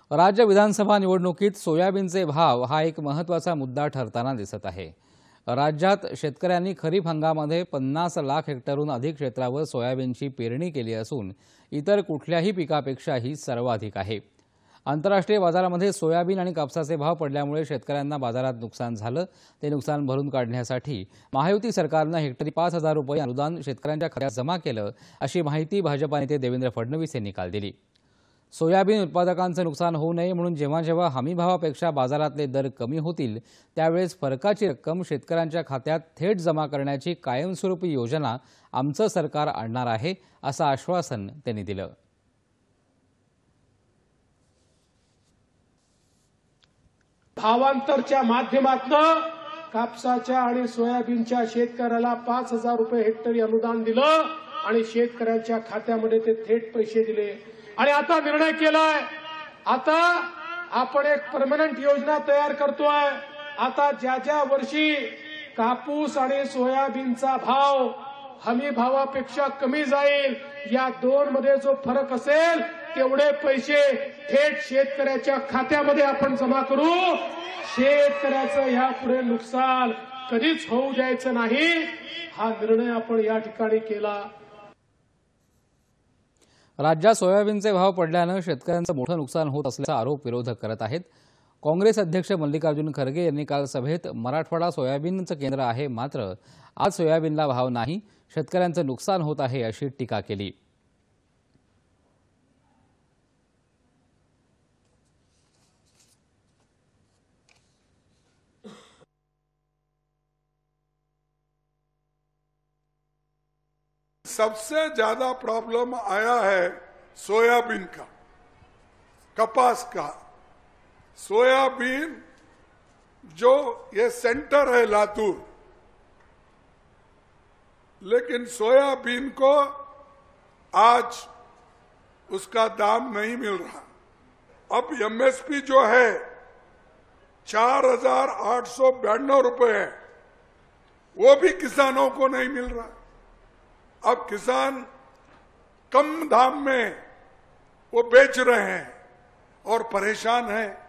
राज्य विधानसभा निवडणुकीत सोयाबीनचे भाव हा एक महत्त्वाचा मुद्दा ठरताना दिसत आहे। राज्यात शेतकऱ्यांनी खरीप हंगामामध्ये 50 लाख हेक्टरहून अधिक क्षेत्रावर सोयाबीनची पेरणी केली असून इतर कुठल्याही पिकापेक्षा ही सर्वाधिक आहे। आंतरराष्ट्रीय बाजारामध्ये सोयाबीन आणि कापसाचे भाव पडल्यामुळे शेतकऱ्यांना बाजारात नुकसान झालं। ते नुकसान भरून काढण्यासाठी महायुती सरकारनं हेक्टरी 5,000 रुपये अनुदान शेतकऱ्यांच्या खात्यात जमा केलं, अशी माहिती भाजपा नेते देवेंद्र फडणवीस यांनी काल दिली। सोयाबीन उत्पादकांचं नुकसान होऊ नये म्हणून जेव्हा जेव्हा हमीभावापेक्षा बाजारातले दर कमी होतील त्यावेळेस फरकाची रक्कम शेतकऱ्यांच्या खात्यात थेट जमा करण्याची कायमस्वरूपी योजना आमचं सरकार आणणार आहे, असं आश्वासन त्यांनी दिलं। भावांतरच्या माध्यमातून कापसाच्या आणि सोयाबीनच्या शेतकऱ्याला 5,000 रुपये हेक्टरी अनुदान दिलं आणि शेतकऱ्यांच्या खात्यामध्ये ते थेट पैसे दिले। आणि आता निर्णय केलाय, आता आपण एक परमनंट योजना तयार करतोय। आता ज्या ज्या वर्षी कापूस आणि सोयाबीनचा भाव हमी भावापेक्षा कमी जाईल, या दोन मध्ये जो फरक असेल तेवढे पैसे थेट शेतकऱ्याच्या खात्यामध्ये आपण जमा करू। शेतकऱ्याचं यापुढे नुकसान कधीच होऊ द्यायचं नाही, हा निर्णय आपण या ठिकाणी केला। राज्यात सोयाबीनचे भाव पडल्यानं शेतकऱ्यांचं मोठं नुकसान होत असल्याचा आरोप विरोधक करत आहेत। काँग्रेस अध्यक्ष मल्लिकार्जुन खरगे यांनी काल सभेत मराठवाडा सोयाबीनचं केंद्र आहे, मात्र आज सोयाबीनला भाव नाही, शेतकऱ्यांचं नुकसान होत आहे, अशी टीका केली। सबसे ज्यादा प्रॉब्लम आया है सोयाबीन का, कपास का। सोयाबीन जो ये सेंटर है लातूर, लेकिन सोयाबीन को आज उसका दाम नहीं मिल रहा। अब एमएसपी जो है 4,892 रुपए है, वो भी किसानों को नहीं मिल रहा। अब किसान कम दाम में वो बेच रहे हैं और परेशान हैं।